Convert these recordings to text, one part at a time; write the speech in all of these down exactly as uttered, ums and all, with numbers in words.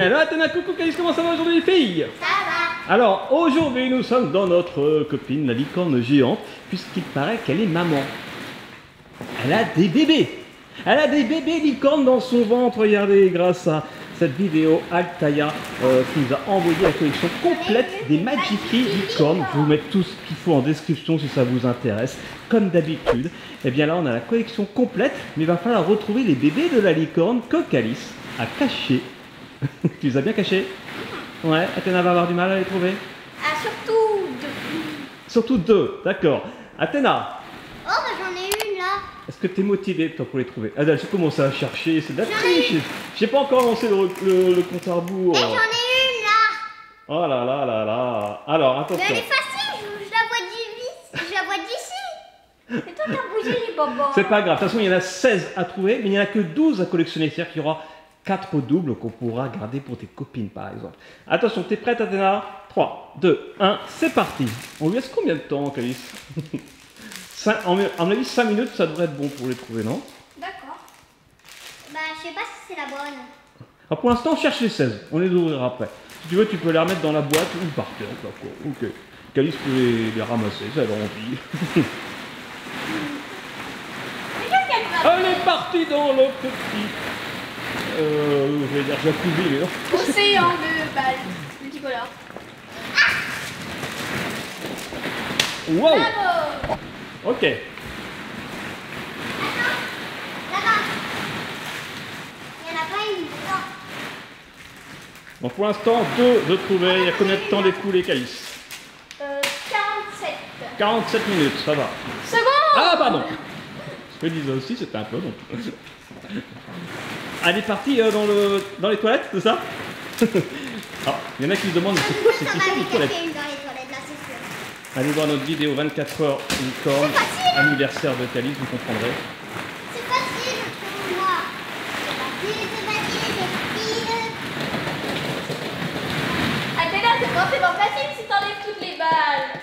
Alors, Athéna, coucou, Calice, comment ça va aujourd'hui les filles? Ça va. Alors, aujourd'hui, nous sommes dans notre copine, la licorne géante, puisqu'il paraît qu'elle est maman. Elle a des bébés. Elle a des bébés licornes dans son ventre, regardez, grâce à cette vidéo Altaya euh, qui nous a envoyé la collection complète des Magifree licornes. Je vais vous mettre tout ce qu'il faut en description si ça vous intéresse, comme d'habitude. Et bien là, on a la collection complète, mais il va falloir retrouver les bébés de la licorne que Calice a cachés. Tu les as bien cachés? Ouais, Athéna va avoir du mal à les trouver. Ah, surtout deux. Surtout deux, d'accord. Athéna, Oh, bah j'en ai une là. est-ce que tu es motivé toi pour les trouver? Ah, j'ai commencé à chercher, c'est de la triche. J'ai pas encore lancé le, le, le compte à rebours. Et j'en ai une là. Oh là là là là. Alors, attention. Mais elle est facile, je, je la vois d'ici. Je la vois d'ici. Et toi, t'as bougé les bobos. C'est pas grave, de toute façon, il y en a seize à trouver, mais il n'y en a que douze à collectionner. C'est-à-dire qu'il y aura quatre doubles qu'on pourra garder pour tes copines, par exemple. Attention, t'es prête, Athéna? Trois, deux, un, c'est parti. On lui laisse combien de temps, Calice? cinq, en, en avis, cinq minutes, ça devrait être bon pour les trouver, non? D'accord. Bah, je sais pas si c'est la bonne. Alors pour l'instant, on cherche les seize. On les ouvrira après. Si tu veux, tu peux les remettre dans la boîte ou par terre. D'accord, ok. Calice peut les, les ramasser, ça a envie. Elle est partie dans le petit... Euh, je vais dire jacuzzi, mais non. Océan de balles multicolores. Wow. Bravo. Ok. Là-bas. Il n'y en a pas une. Non. Bon, pour l'instant, deux de trouver. Il y a combien de temps d'écoulé, Calice? Euh, quarante-sept. quarante-sept minutes, ça va. Seconde. Ah, pardon. Je disais aussi, c'était un peu long. Elle est partie euh, dans, le, dans les toilettes, c'est ça? Ah, il y en a qui se demandent, c'est quoi Ça cette va histoire de vite toilettes? casser une dans les toilettes là, c'est sûr. Allez voir notre vidéo vingt-quatre heures licorne, anniversaire de Calice, vous comprendrez. C'est facile, je trouve moi. C'est facile, c'est facile, c'est facile. Athéna, c'est forcément facile si t'enlèves toutes les balles.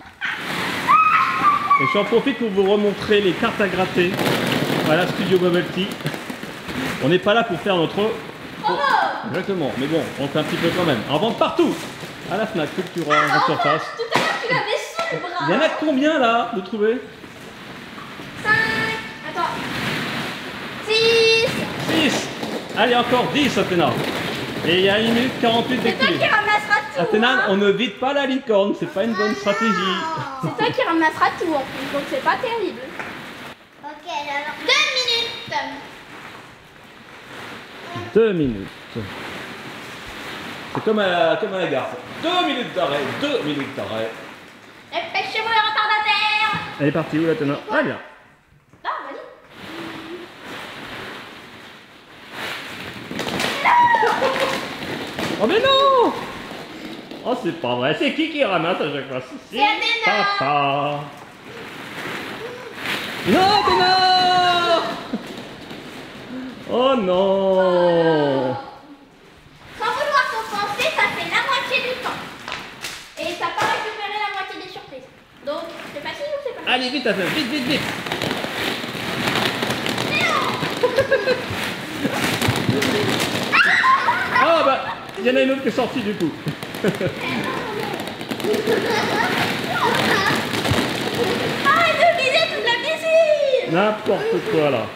Et j'en profite pour vous remontrer les cartes à gratter. Voilà, Studio Bubble Tea. On n'est pas là pour faire notre... Promo. Exactement, mais bon, on fait un petit peu quand même. En vente partout. À la Fnac, Cultura, Ah, en surface. Tout à l'heure, tu l'avais sous le bras. Il y en a combien là de trouver? cinq. Attends. six. six. Allez, encore dix, Athéna. Et il y a une minute quarante-huit C'est toi d'écoulé. qui ramassera tout. Athéna, hein. on ne vide pas la licorne, c'est pas une bonne stratégie. C'est toi qui ramassera tout en plus, donc c'est pas terrible. Ok, alors. Deux minutes. Deux minutes. C'est comme à la, comme à la gare. Deux minutes d'arrêt, deux minutes d'arrêt. Dépêchez-vous les retardataires. Elle est partie où, Athéna? Ah, bien. Non, vas-y. Oh mais non! Oh c'est pas vrai, c'est qui qui ramasse à chaque fois? C'est Athéna. Papa! Non, Athéna! Oh non! Sans vouloir compenser, ça fait la moitié du temps. Et ça pas récupéré la moitié des surprises. Donc, c'est facile ou c'est pas facile? Allez vite Athéna, vite vite vite! Ah bah, il y en a une autre qui est sortie du coup. Arrête de viser toute la piscine. N'importe quoi là.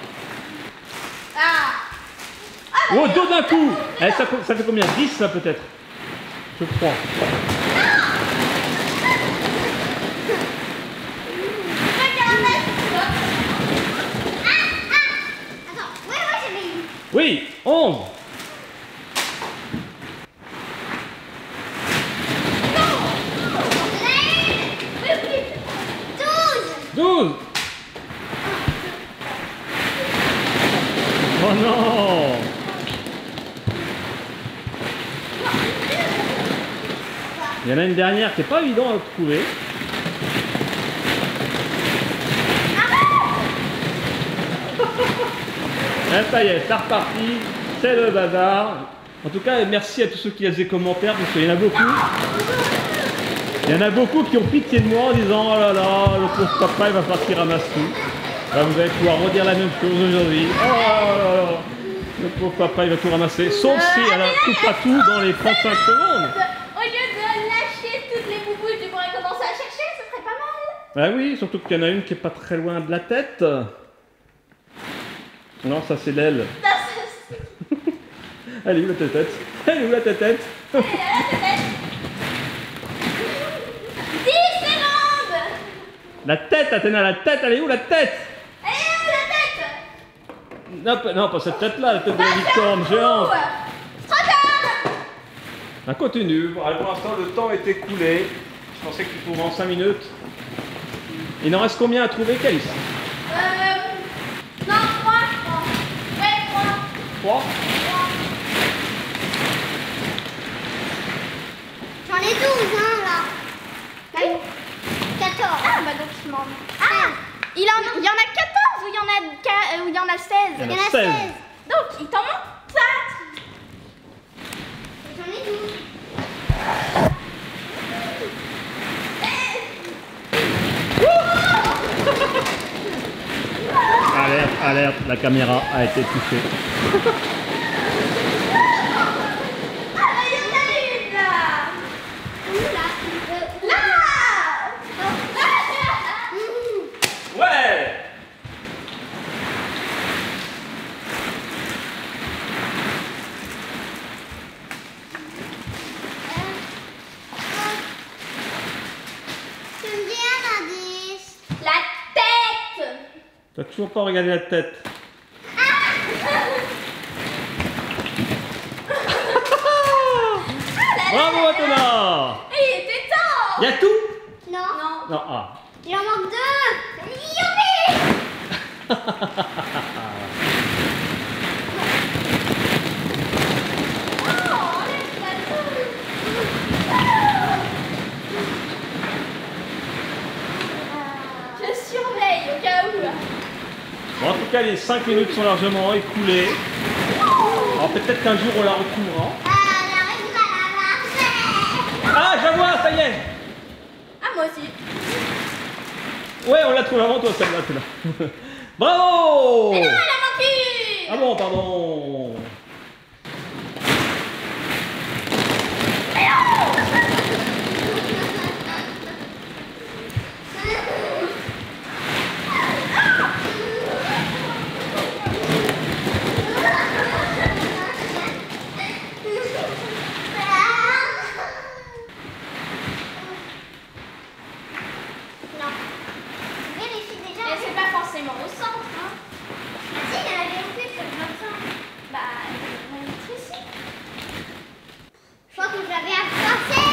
Ah. Oh, deux d'un coup! Eh, ça, ça fait combien? dix ça peut-être? Je crois. Attends, ouais, ouais, j'avais une. Oui, onze. douze. Oh non! Il y en a une dernière qui n'est pas évident à trouver. Ah, ça y est, c'est reparti. C'est le bazar. En tout cas, merci à tous ceux qui laissent des commentaires parce qu'il y en a beaucoup. Il y en a beaucoup qui ont pitié de moi en disant oh là là, le pauvre papa il va falloir qu'il ramasse tout. Là, vous allez pouvoir redire la même chose aujourd'hui. Oh là là. Le pauvre papa, il va tout ramasser. Sauf si elle a tout pas tout dans les trente-cinq secondes. Au lieu de lâcher toutes les boubouches, tu pourrais commencer à chercher, ce serait pas mal. Ah oui, surtout qu'il y en a une qui est pas très loin de la tête. Non, ça c'est l'aile. Ça, c'est- Elle est où la tête? Elle est où la tête? Allez, là, peut-être. dix secondes. La tête, Athéna, la tête, elle est où la tête? Allez, où la tête? Non, pas, non, pas cette tête-là, la tête de la licorne géante. Trop tard. On continue. Bon, allez, pour l'instant, le temps est écoulé. Je pensais que tu trouverais en cinq minutes. Il en reste combien à trouver, Calice? Euh... Non, trois, je crois. Ouais, trois. trois. J'en ai douze, hein, là. quatorze. Ah, bah donc je m'en... Ah, il, en... il y en a quatorze ou il y en a, qua- euh, ou il y en a seize? Il y en a Il y en a seize. seize. Donc, il t'en manque quatre. J'en ai douze. Alerte, alerte, la caméra a été touchée. Ah, bah, il y en a une, là. Où, là Euh, Là. Ouais. Tu me dis un indice. La tête. T'as toujours pas regardé la tête. Bravo, Athéna. Il était temps. Il y a tout? Non. Non. Non, ah. Il en manque deux. Youpi. Oh, laisse la touche. Je surveille au cas où. Bon, en tout cas, les cinq minutes sont largement écoulées. Alors peut-être qu'un jour on la retrouvera. Ah, la règle à la marche. Ah, je la vois, ça y est. Ah, moi aussi. Ouais, on l'a trouvé avant toi, celle-là, celle-là. Bravo. Non, elle a manqué. Ah bon, pardon. Non. Vérifie déjà. Et c'est pas forcément au centre, hein. Ah si, il y en avait une plus sur le centre. Bah, il y en a une autre ici. Je crois que j'avais approché.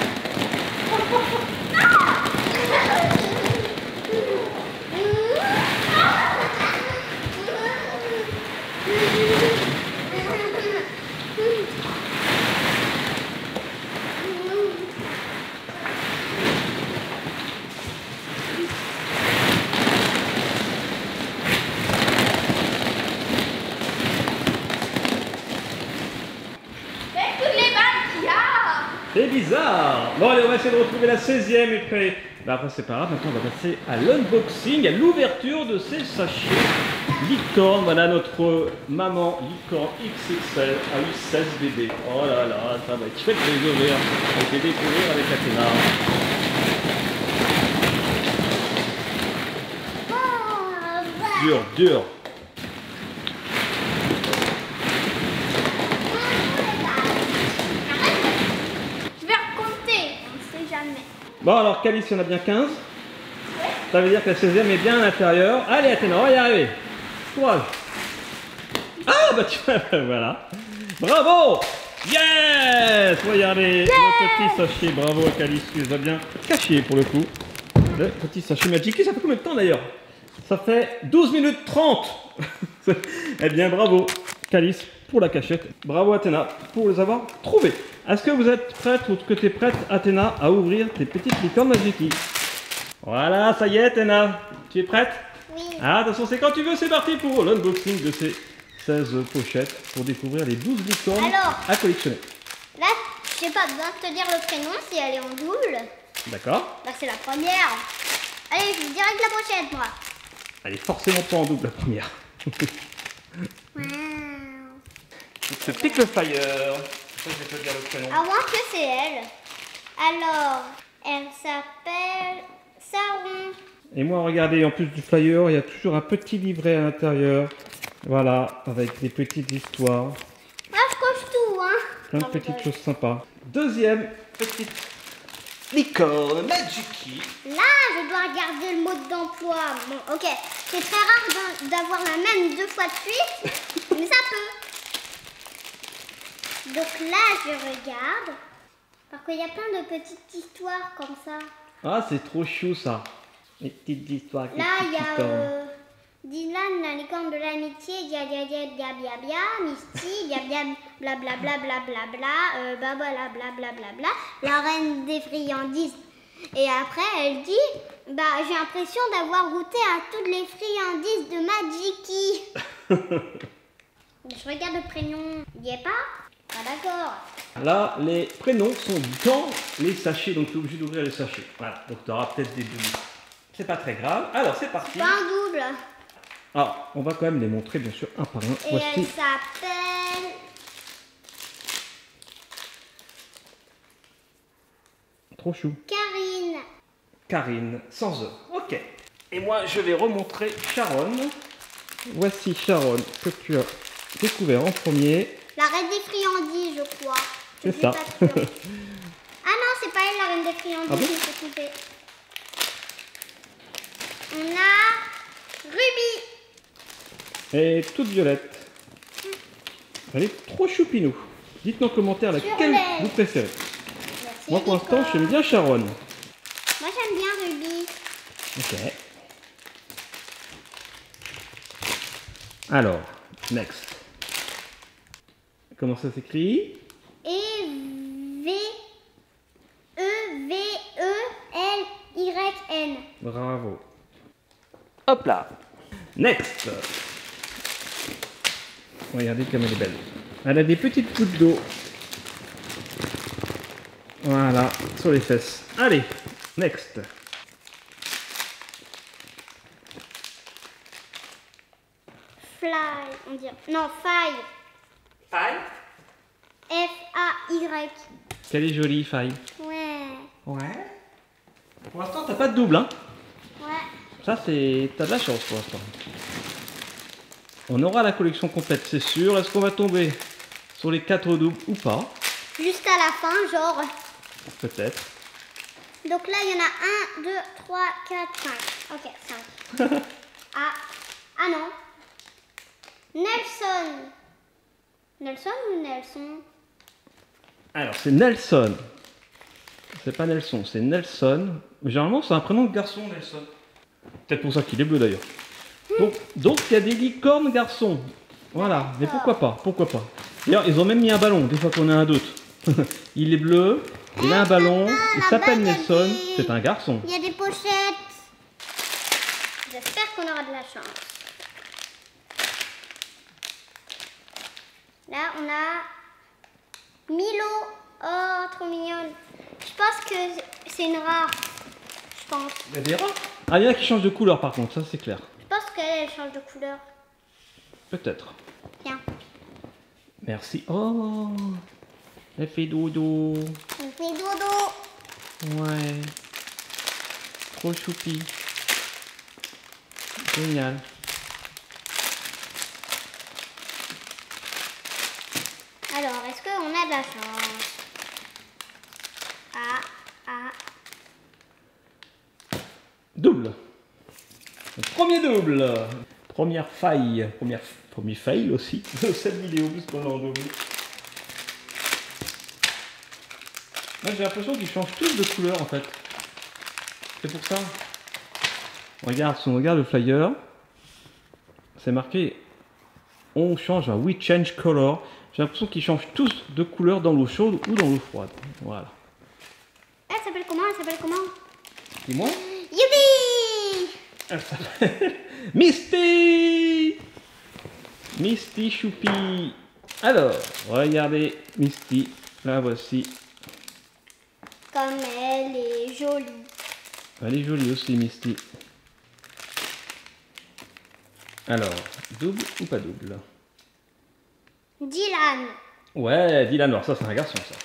Mais toutes les balles qu'il y a. C'est bizarre. Bon, allez, on va essayer de retrouver la seizième et puis... Bah, après, c'est pas grave. Maintenant, on va passer à l'unboxing, à l'ouverture de ces sachets licorne. Voilà notre maman licorne X X L a eu seize bébés. Oh là là, ça va être chouette de les ouvrir et de les découvrir avec Athéna. Dur, dur. Je vais recompter, on ne sait jamais. Bon, alors, Calice, il y en a bien quinze. Ça veut dire que la seizième est bien à l'intérieur. Allez, Athéna, on va y arriver. Courage. Ah, bah tu vois, voilà. Bravo. Yes. Regardez, le petit sachet. Bravo à Calice, tu les as bien cachés pour le coup. Le petit sachet Magic. Ça fait combien de temps d'ailleurs? Ça fait douze minutes trente. Eh bien, bravo Calice pour la cachette. Bravo Athéna pour les avoir trouvés. Est-ce que vous êtes prête ou que tu es prête, Athéna, à ouvrir tes petites licornes Magic? Voilà, ça y est, Athéna. Tu es prête? Oui. Ah, attention, c'est quand tu veux, c'est parti pour l'unboxing de ces seize pochettes pour découvrir les douze licornes Alors. à collectionner. Là, j'ai pas besoin de te dire le prénom si elle est en double. D'accord? Bah, c'est la première. Allez, je direct la prochaine, moi. Elle est forcément pas en double, la première. Wow. Il te pique le flyer. Ça, je vais te dire le prénom. À voir que c'est elle. Alors, elle s'appelle Saron. Et moi, regardez, en plus du flyer, il y a toujours un petit livret à l'intérieur. Voilà, avec des petites histoires. Ah, je coche tout, hein. Plein de petites choses sympas. Deuxième petite licorne Magiki. Là, je dois regarder le mode d'emploi. Bon, ok. C'est très rare d'en- d'avoir la même deux fois de suite, mais ça peut. Donc là, je regarde. Parce qu'il y a plein de petites histoires comme ça. Ah, c'est trop chou ça. Les petites histoires. avec les Là, il y petites a licornes. euh, Dylan, la licorne de l'amitié, dia dia dia dia bia bia, Misty, bia bia bla bla bla bla bla bla, euh, bla bla bla bla bla bla, la reine des friandises. Et après, elle dit, bah j'ai l'impression d'avoir goûté à toutes les friandises de Magiki. Je regarde le prénom, il n'y est pas? Ah d'accord. Là, les prénoms sont dans les sachets, donc tu es obligé d'ouvrir les sachets. Voilà, donc tu auras peut-être des doubles. C'est pas très grave. Alors, c'est parti. Pas un double. Alors, on va quand même les montrer, bien sûr, un par un. Et elle Voici. s'appelle... Trop chou. Karine. Karine, sans E. Ok. Et moi, je vais remontrer Sharon. Voici Sharon, que tu as découvert en premier. La reine des friandises, je crois. Je C'est suis ça. pas sûre. Ah non, c'est pas elle la reine des friandises, Ah bon je me suis trompée. On a Ruby. Et toute violette. Elle est trop choupinou. Dites-nous en commentaire laquelle l'aile. vous préférez. Merci, Moi, pour l'instant, Nicole. j'aime bien Sharon. Moi, j'aime bien Ruby. Ok. Alors, next. Comment ça s'écrit? Et V E V E L Y N. Bravo. Hop là. Next. Regardez comme elle est belle. Elle a des petites gouttes d'eau. Voilà, sur les fesses. Allez, next. Fly, on dirait. Non, Faille. Faille. F A Y. Quelle est jolie, Faille. Ouais. Ouais. Pour l'instant, t'as pas de double, hein. Ouais. Ça, c'est... T'as de la chance pour l'instant. On aura la collection complète, c'est sûr. Est-ce qu'on va tomber sur les quatre doubles ou pas? Juste à la fin, genre. Peut-être. Donc là, il y en a un, deux, trois, quatre, cinq. Ok, cinq. Ah, ah non. Nelson. Nelson ou Nelson? Alors, c'est Nelson. C'est pas Nelson, c'est Nelson. Mais généralement, c'est un prénom de garçon, Nelson. Peut-être pour ça qu'il est bleu d'ailleurs. Donc, donc, il y a des licornes garçons. Voilà, mais pourquoi pas, pourquoi pas. D'ailleurs, ils ont même mis un ballon, des fois qu'on a un doute. Il est bleu, il a un ballon, il s'appelle Nelson, c'est un garçon. Il y a des pochettes. J'espère qu'on aura de la chance. Là, on a Milo. Oh, trop mignonne. Je pense que c'est une rare. Je pense. Il y a des rats. Ah, il y en a qui changent de couleur par contre, ça c'est clair. Je pense qu'elle elle change de couleur. Peut-être. Tiens. Merci. Oh, elle fait dodo. On fait dodo. Ouais. Trop choupi. Génial. Alors, est-ce qu'on a de la chance? Ah, ah. Double. Le premier double. Première faille. Première, premier fail aussi de cette vidéo, puisqu'on est en double. Moi j'ai l'impression qu'ils changent tous de couleur en fait. C'est pour ça. Regarde, si on regarde le flyer, c'est marqué on change à We Change Color. J'ai l'impression qu'ils changent tous de couleur dans l'eau chaude ou dans l'eau froide. Voilà. Elle s'appelle comment? Elle s'appelle comment? Dis-moi. Youpi! Elle s'appelle Misty. Misty Choupi. Alors, regardez Misty. La voici. Comme elle est jolie. Elle est jolie aussi, Misty. Alors, double ou pas double? Dylan. Ouais, Dylan, alors ça c'est un garçon ça.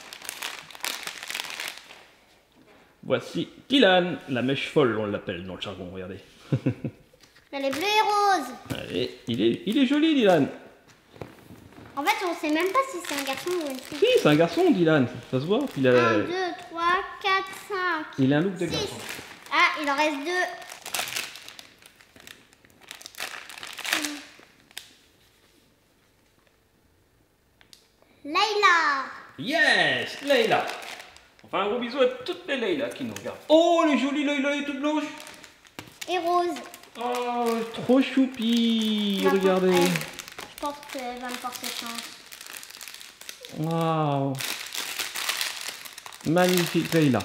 Voici Dylan, la mèche folle, on l'appelle dans le jargon, regardez. Elle est bleue et rose. Allez, il est, il est joli Dylan. En fait, on sait même pas si c'est un garçon ou une fille. Si, c'est un garçon Dylan, ça se voit. Il a, un, deux, trois, quatre, cinq. il a un look de six. garçon. Ah, il en reste deux. Layla. Yes, Leïla. Enfin, un gros bisou à toutes les Leïla qui nous regardent. Oh, elle est jolie Leïla, elle est toute blanche. Et rose. Oh, trop choupi, Ma regardez. elle, Je pense qu'elle va me porter chance. Waouh. Magnifique Leïla.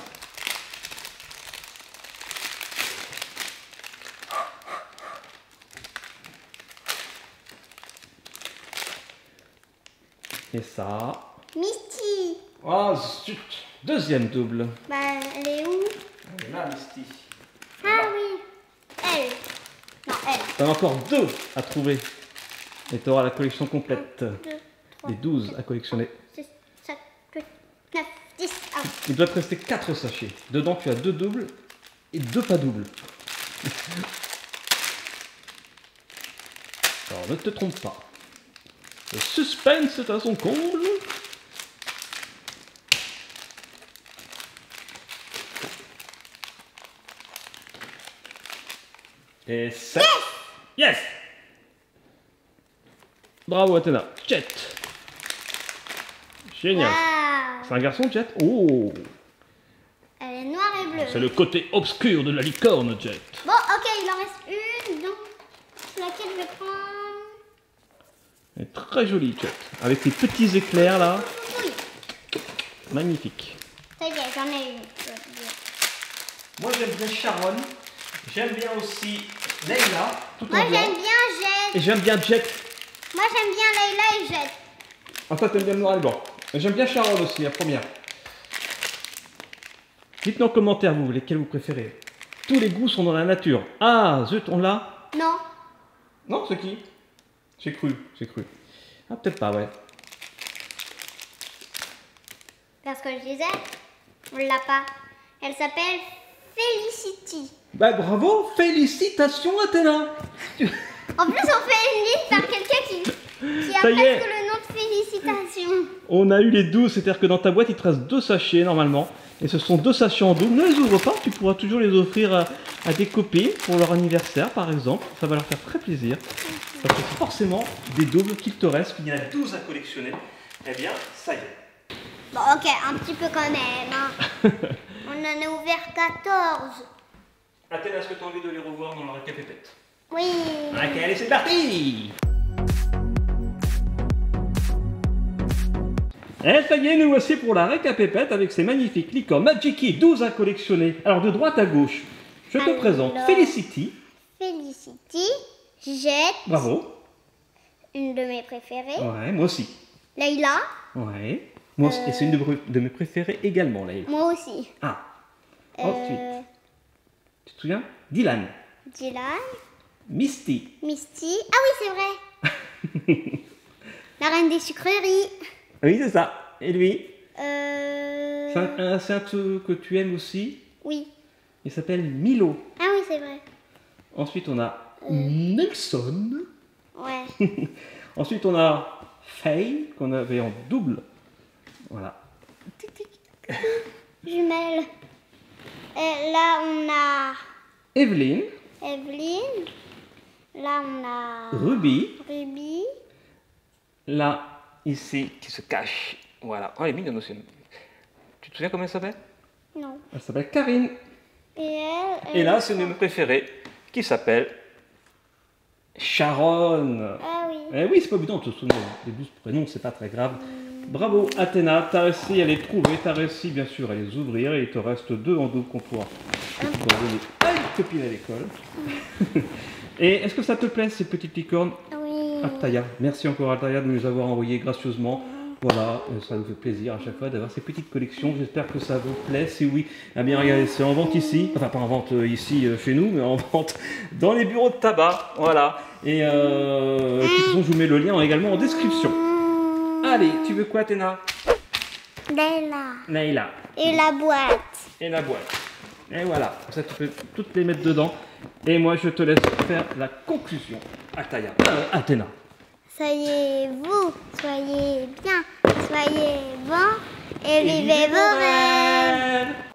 Et ça. Misty. Oh zut. Deuxième double. Bah, elle est où? Elle est là, Misty. Ah oui. Elle. Non, elle. T'en as encore deux à trouver. Et tu auras la collection complète. deux, trois, Les douze à collectionner. six, sept, huit, neuf, dix. Ah oui. Il doit te rester quatre sachets. Dedans, tu as deux doubles et deux pas doubles. Alors, ne te trompe pas. Le suspense est à son comble. Et sept. Yes! Bravo Athéna. Jet. Génial. Waouh. C'est un garçon, Jet? Oh! Elle est noire et bleue. C'est le côté obscur de la licorne, Jet. Bon, ok, il en reste une. Donc, laquelle je vais prendre? Elle est très jolie, Jet. Avec les petits éclairs là. Oui. Magnifique. Ça y est, j'en ai une. Moi j'aime bien Sharon. J'aime bien aussi Leïla. Tout Moi, en blanc. j'aime bien Jet. Et j'aime bien Jet. Moi, j'aime bien Layla et Jet. En fait, t'aimes bien le noir et le blanc. Et j'aime bien Sharon aussi, la première. Dites-nous en commentaire, vous, lesquels vous préférez. Tous les goûts sont dans la nature. Ah, zut, on l'a? Non. Non, c'est qui? J'ai cru, j'ai cru. Ah, peut-être pas, ouais. Parce que je disais, on l'a pas. Elle s'appelle Felicity. Bah bravo, félicitations Athéna. En plus, on fait une liste par quelqu'un qui, qui a Ça y est. presque le nom de Félicitations. On a eu les douze, c'est-à-dire que dans ta boîte il te reste deux sachets normalement. Et ce sont deux sachets en double. Ne les ouvre pas, tu pourras toujours les offrir à, à des copines pour leur anniversaire par exemple. Ça va leur faire très plaisir. Parce que c'est forcément des doubles qu'il te reste, qu'il y en a douze à collectionner. Eh bien, ça y est. Bon, ok, un petit peu quand même. Hein. On en a ouvert quatorze. Athéna, est-ce que tu as envie de les revoir dans la récapépète? Oui. Ok, allez, c'est parti. Et ça y est, nous voici pour la récapépète avec ces magnifiques licornes Magiki, douze à collectionner. Alors, de droite à gauche, je te Alors. présente Felicity. Felicity, Jet, Bravo. une de mes préférées. Ouais, moi aussi. Layla, Ouais. Moi aussi. Et c'est une de, mes- de mes préférées également, Leïla. moi aussi. Ah. Euh, Ensuite, tu te souviens? Dylan. Dylan, Misty. Misty. Ah oui, c'est vrai. La reine des sucreries. Oui, c'est ça. Et lui? Euh... C'est un, un- c'est un truc que tu aimes aussi. Oui. Il s'appelle Milo. Ah oui, c'est vrai. Ensuite, on a Nelson. Ouais. Ensuite, on a Faye, qu'on avait en double. Voilà. Jumelles. Et là, on a Evelyne, Evelyne. Là, on a Ruby. Ruby. Là, ici, qui se cache. Voilà. Oh, elle est mignonne aussi. Tu te souviens comment elle s'appelle? Non. Elle s'appelle Karine. Et elle, Et elle- là, c'est une de mes préférées, qui s'appelle Sharon. Ah oui. Eh oui, c'est pas évident de se souvenir des douze prénoms, c'est pas très grave. Bravo Athéna, t'as réussi à les trouver, t'as réussi bien sûr à les ouvrir et il te reste deux en double qu'on pourra pourra donner à une copine à l'école. Et est-ce que ça te plaît ces petites licornes? Oui. Altaya, merci encore Altaya de nous les avoir envoyées gracieusement. Voilà, euh, ça nous fait plaisir à chaque fois d'avoir ces petites collections. J'espère que ça vous plaît. Si oui, eh bien regardez, c'est en vente ici. Enfin, pas en vente euh, ici euh, chez nous, mais en vente dans les bureaux de tabac. Voilà. Et euh, de toute façon, je vous mets le lien également en description. Allez, tu veux quoi, Athéna? Leila. Leila. Et la boîte. Et la boîte. Et voilà, comme ça tu peux toutes les mettre dedans. Et moi je te laisse faire la conclusion. Ataya, euh, Athéna. Soyez vous, soyez bien, soyez bons et, vivez vos rêves.